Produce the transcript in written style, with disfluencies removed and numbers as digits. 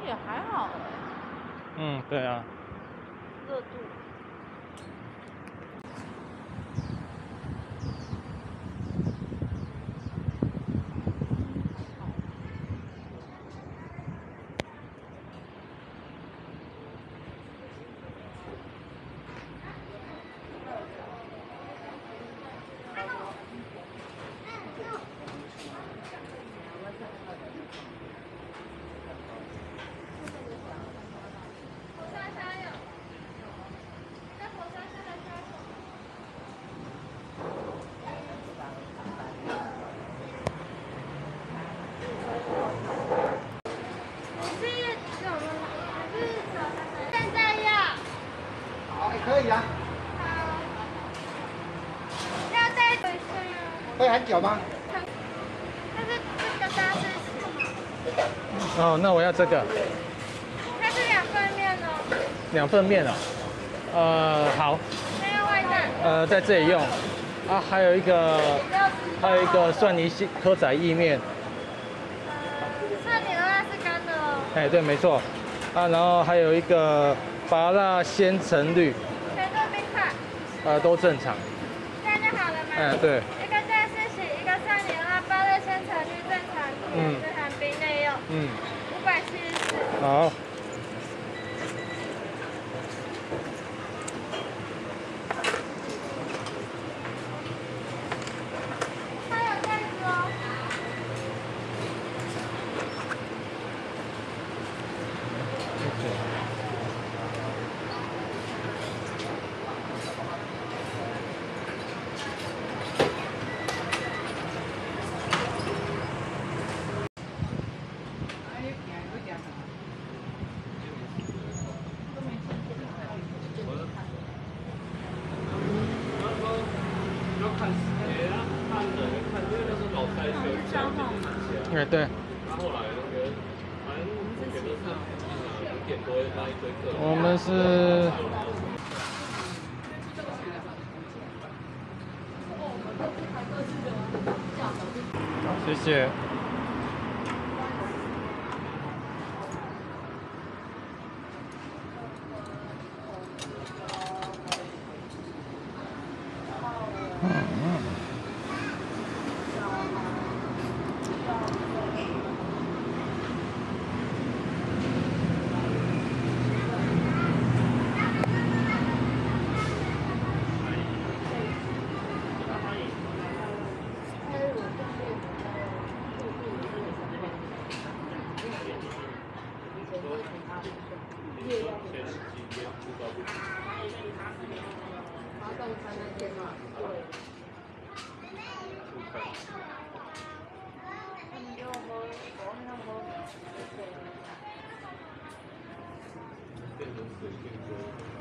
也还好哎。 嗯，对啊。 热度。 现在要。 好，可以啊。 好。要带回去吗？ 会很久吗？ 但是这个大是。 哦，那我要这个。 它是2份面哦。 2份面哦。好。 还有外带。 在这里用。啊，还有一个蒜泥蚵仔意面。 蒜泥的话是干的哦。 哎，对，没错。啊，然后还有一个麻辣鲜橙绿。 全都冰块。 都正常。 这样就好了吗？ 嗯，对。 一个在四喜，一个蒜泥的话，包热鲜橙绿正常，是含冰内用。574。 好。 还有袋子哦。 要看时间啊，看人看，因为那是老塞车， 哎，对。 后来那个，反正我觉得是5点多那一堆客。 我们是。谢谢。 变成水晶锅。